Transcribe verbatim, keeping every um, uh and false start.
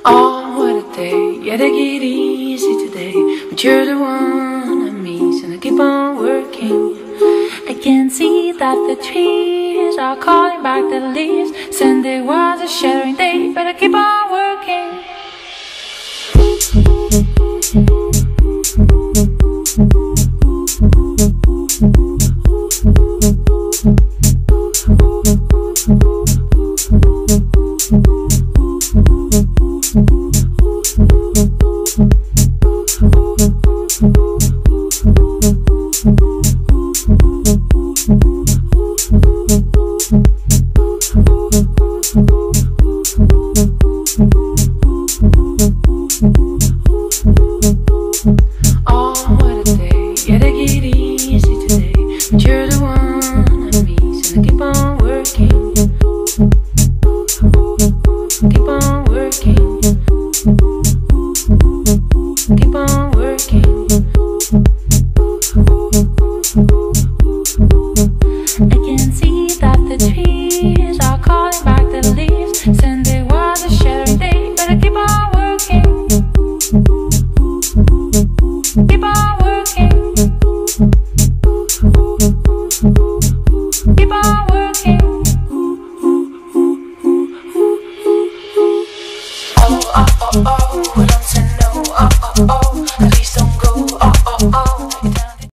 Oh, what a day, yeah, take it easy today. But you're the one I miss, and I keep on working. I can see that the trees are calling back the leaves. Sunday was a shattering day, but I keep on working. Oh, oh, oh.